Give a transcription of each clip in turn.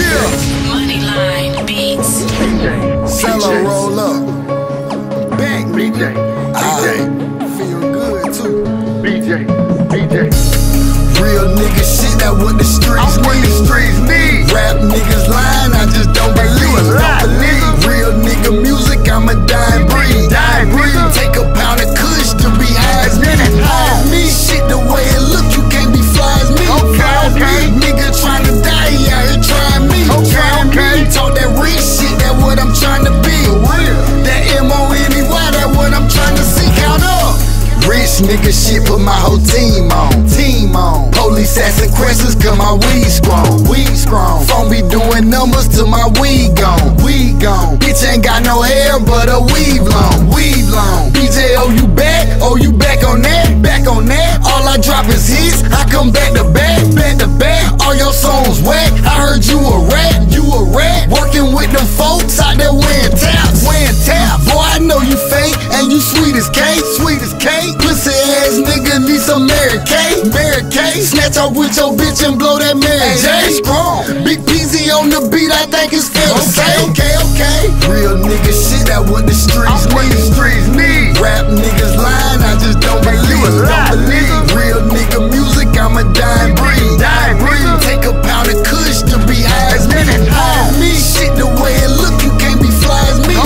Moneyline Beats. Cello roll up. Back, BJ. feel good too. BJ. Real nigga shit, that what the streets need. Rap niggas lying, I just don't believe. Real nigga music, I'm a dying breed. Take a pound of kush to be high as me. Me shit the way it look, you can't be fly as me. Nigga tryna die, he out here trying me. Talk that real shit, that what I'm trying to be. That M-O-N-E-Y, that what I'm trying to see. Count up. Rich nigga shit, put my whole team on. Police asking questions, cause my weed strong. Phone be doing numbers till my weed gone. Bitch ain't got no hair, but a weave long. BJ, oh you back? Oh you back on that? All I drop is hits, I come back to back. All your songs whack, I heard you a rat. Working with them folks out there wearing taps. Boy, I know you fake, and you sweet as cake. Pussy ass nigga need some Mary Kay. Snatch off with your bitch and blow that Mary J. Big Peasy on the beat, I think it's fair to say. Real nigga shit, that what the streets need. Rap niggas lying, I just don't believe. Real nigga music, I'm a dying breed. Take a pound of kush to be high as me. Me shit the way it look, you can't be fly as me.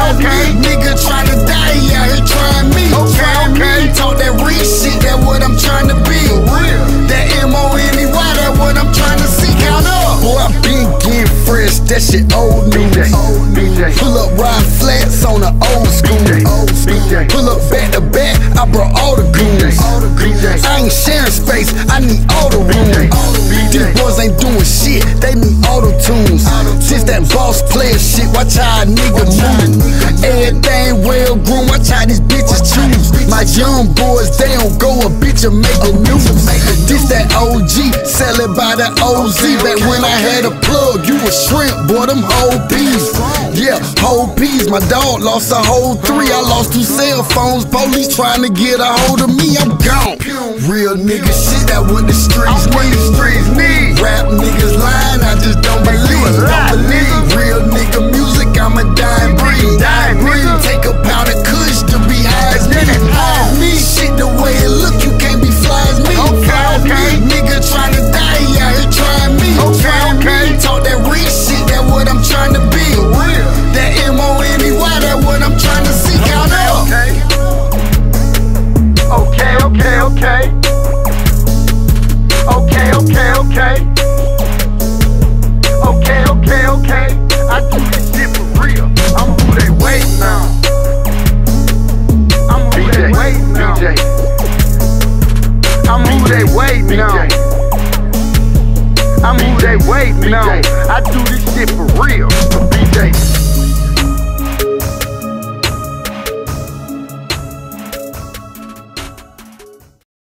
Nigga tryna die, he out here trying me. Talk that real shit, that what I'm trying to be. That M-O-N-E-Y, that what I'm trying to see. Count up. Boy, I been getting fresh, that shit old news. Pull up ride flats on the old school. Pull up back to back, I brought all the goons. I ain't sharing space, I need all the room. These boys ain't doing shit, they need auto-tunes. Since that boss player shit, watch how a nigga move. Everything well groomed, watch how these bitches choose. My young boys, they don't go a bitch and make the news. This that OG, sell it by the OZ. Back when I had a plug, you a shrimp, boy, them whole peas. Yeah, whole peas, my dog lost a whole 3. I lost 2 cell phones, police trying to get a hold of me, I'm gone. Real nigga shit, that what the streets need. Rap niggas lying, I just don't believe. Real nigga music, I'm a dying breed. Take a pound of kush to be high as me. Me shit the way it look, you can't be fly as me. Nigga tryna die, he out here trying me. Talk that real shit, that what I'm trying to be. That M-O-N-E-Y, that what I'm trying to see. Count up. Okay. I do this shit for real. I'm who they waiting now. I'm who they waiting now. I do this shit for real.